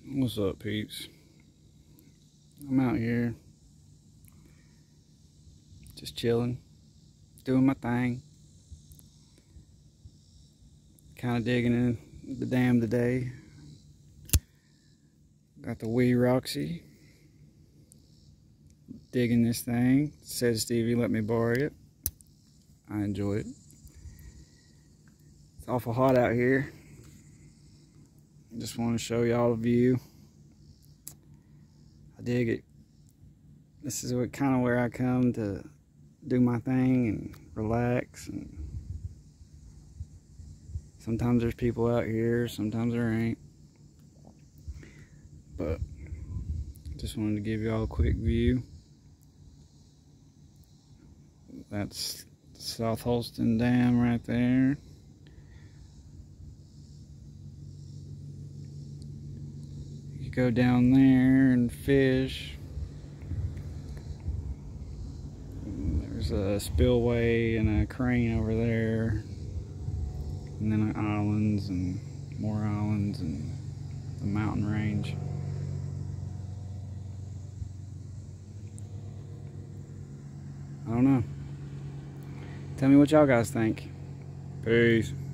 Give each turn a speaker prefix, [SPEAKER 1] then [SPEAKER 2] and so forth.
[SPEAKER 1] What's up, peeps? I'm out here just chilling, doing my thing, kind of digging in the dam today. Got the wee Roxy, digging this thing. Said Stevie let me borrow it. I enjoy it. It's awful hot out here. Just want to show y'all the view. I dig it. This is kind of where I come to do my thing and relax. And sometimes there's people out here, sometimes there ain't. But just wanted to give y'all a quick view. That's South Holston Dam right there. You go down there and fish. There's a spillway and a crane over there, and then islands and more islands and the mountain range. I don't know. Tell me what y'all guys think. Peace.